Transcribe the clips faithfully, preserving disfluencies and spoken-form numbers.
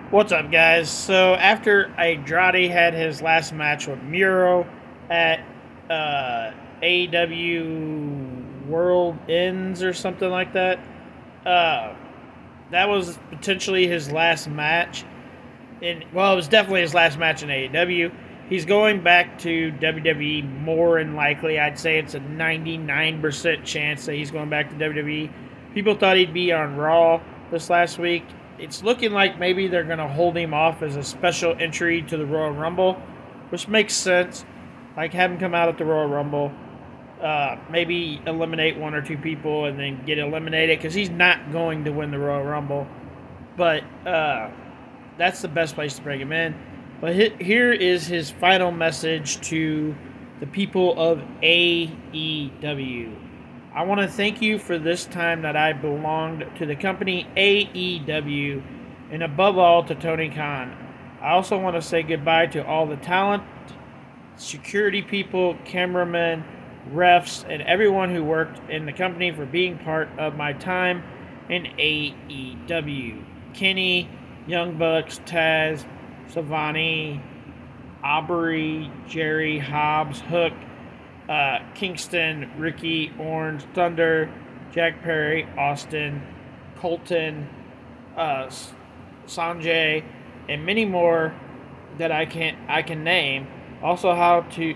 What's up, guys? So after Andrade had his last match with Muro at uh, A E W World Ends or something like that, uh, that was potentially his last match. In well, it was definitely his last match in A E W. He's going back to W W E more than likely. I'd say it's a ninety-nine percent chance that he's going back to W W E. People thought he'd be on Raw this last week. It's looking like maybe they're going to hold him off as a special entry to the Royal Rumble, which makes sense. Like, have him come out at the Royal Rumble, uh, maybe eliminate one or two people and then get eliminated because he's not going to win the Royal Rumble. But uh, that's the best place to bring him in. But here is his final message to the people of A E W. I want to thank you for this time that I belonged to the company A E W, and above all to Tony Khan. I also want to say goodbye to all the talent, security people, cameramen, refs, and everyone who worked in the company for being part of my time in A E W. Kenny, Young Bucks, Taz, Savani, Aubrey, Jerry, Hobbs, Hook, uh, Kingston, Ricky, Orange, Thunder, Jack Perry, Austin, Colton, uh, Sanjay, and many more that I can't I can name. Also, how to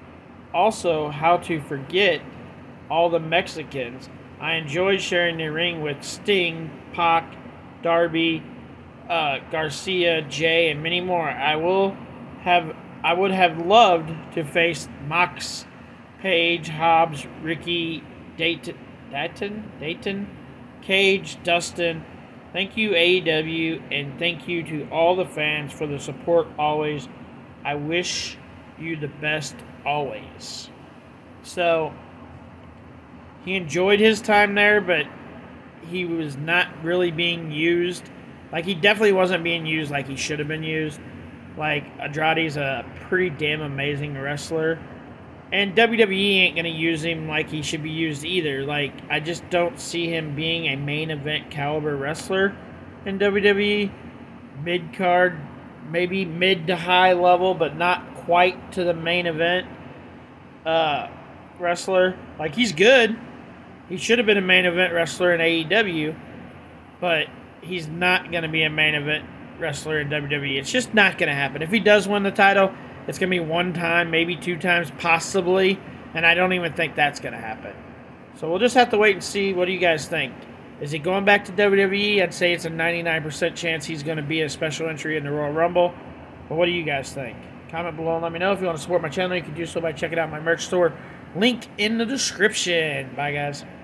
also how to forget all the Mexicans. I enjoyed sharing the ring with Sting, Pac, Darby, uh, Garcia, Jay, and many more. I will have I would have loved to face Mox, Page, Hobbs, Ricky, Dayton, Dayton, Dayton, Cage, Dustin. Thank you, A E W, and thank you to all the fans for the support always. I wish you the best always. So, he enjoyed his time there, but he was not really being used. Like, he definitely wasn't being used like he should have been used. Like, Andrade's a pretty damn amazing wrestler. And W W E ain't going to use him like he should be used either. Like, I just don't see him being a main event caliber wrestler in W W E. Mid-card, maybe mid to high level, but not quite to the main event uh, wrestler. Like, he's good. He should have been a main event wrestler in A E W, but he's not going to be a main event wrestler in W W E. It's just not going to happen. If he does win the title, it's going to be one time, maybe two times, possibly, and I don't even think that's going to happen. So we'll just have to wait and see. What do you guys think? Is he going back to W W E? I'd say it's a ninety-nine percent chance he's going to be a special entry in the Royal Rumble. But what do you guys think? Comment below and let me know. If you want to support my channel, you can do so by checking out my merch store. Link in the description. Bye, guys.